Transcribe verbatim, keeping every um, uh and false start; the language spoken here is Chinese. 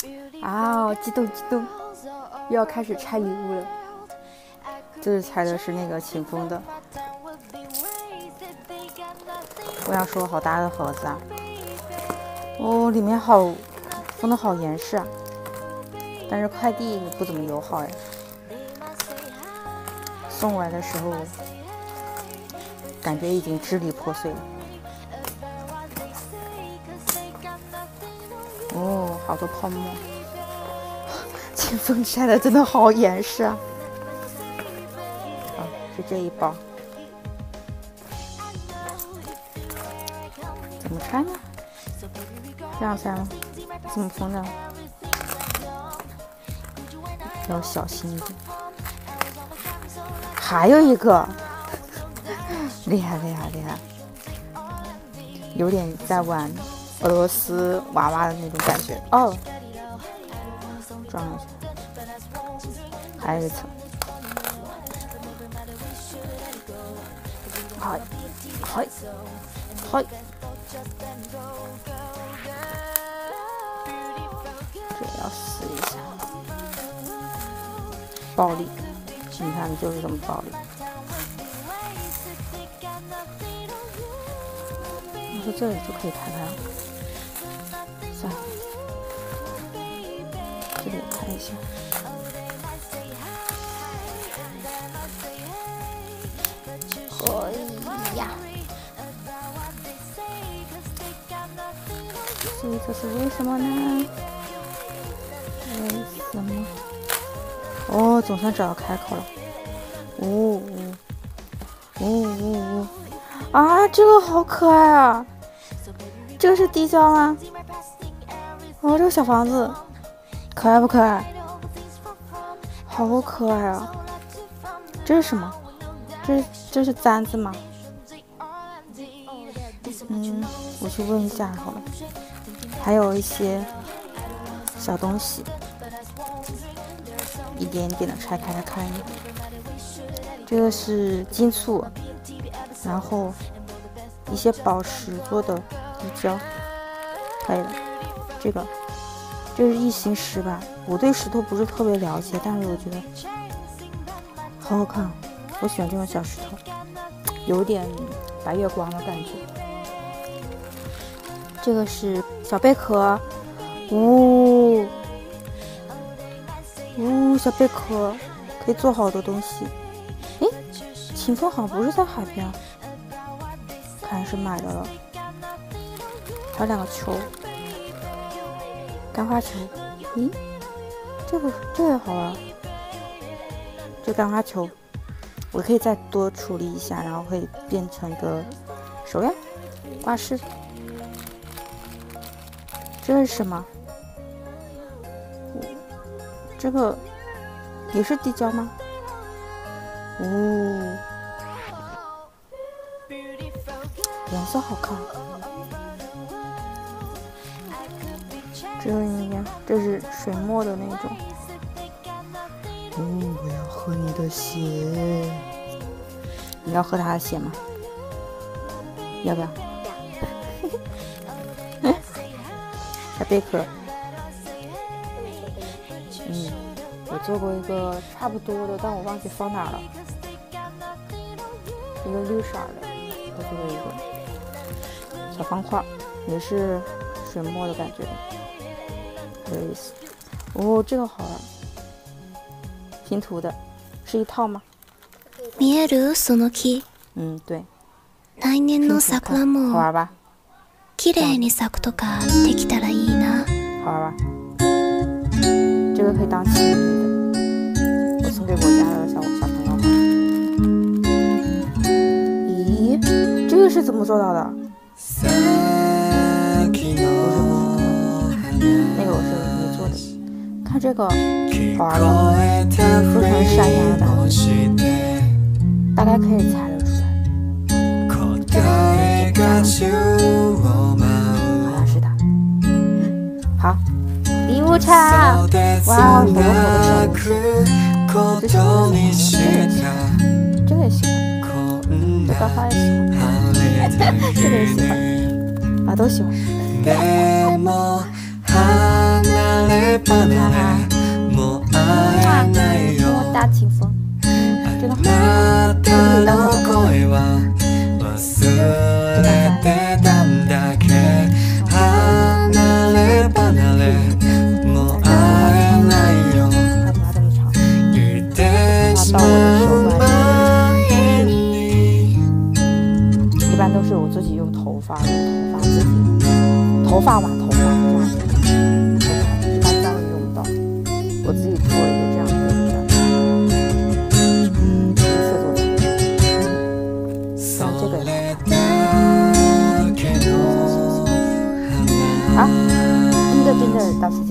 啊，激动激动，又要开始拆礼物了。这是拆的是那个秦风的。我想说，好大的盒子啊！哦，里面好封的好严实啊，但是快递不怎么友好哎。送过来的时候，感觉已经支离破碎了。哦，好多泡沫。秦风拆的真的好严实啊！啊，是这一包。怎么拆呢？这样拆吗？怎么封的？要小心一点。还有一个，厉害厉害厉害，有点在玩俄罗斯娃娃的那种感觉哦。装一下，还有一层。嗨嗨嗨！这也要撕一下，暴力！你看，就是这么暴力。我说这里就可以开开了，算了，这里也开一下。哎呀！所以这是为什么呢？为什么？哦，总算找到开口了。哦哦哦哦哦！啊，这个好可爱啊！这个是滴胶吗？哦，这个小房子可爱不可爱？好可爱啊！这是什么？这这是簪子吗？嗯，我去问一下好了。还有一些小东西，一点一点的拆开来看。这个是金醋，然后一些宝石做的滴胶，可以了。这个这是异形石吧？我对石头不是特别了解，但是我觉得好好看，我喜欢这种小石头，有点白月光的感觉。这个是小贝壳，呜、哦、呜、哦，小贝壳可以做好多东西。诶，秦风好像不是在海边，看是买的了。还有两个球，干花球。咦，这个这个好玩，这干花球我可以再多处理一下，然后可以变成一个手链挂饰。这是什么？这个也是滴胶吗？哦，颜色好看。这个应该这是水墨的那种。哦，我要喝你的血。你要喝他的血吗？要不要？小贝壳。嗯，我做过一个差不多的，但我忘记放哪了。一个绿色的，我做了一个小方块，也是水墨的感觉，有意思。哦，这个好玩，拼图的，是一套吗？ 見えるその木。 嗯，对。 来年の桜も好玩吧？ 綺麗に咲くとかできたらいいな。 好玩吧？这个可以当情侣的，我送给我家的小小朋友。咦，这个是怎么做到的？那个我是没做的。看这个，好玩吧？做成山羊的感觉，大概可以猜得出来。好像是的。好。礼物叉，哇，好多好多小东西，这是什么？这个也喜欢，这个花也喜欢，这个也喜欢，啊，都喜欢。 看哈，哇，大清风，真的好，这里当我到我的手腕，一般都是我自己用头发，用头发自己，头发嘛，头发这样子，头发一般这样用到，我自己做了一个这样子的这样，第一次做的，像这个也好看，好，真的真的到此。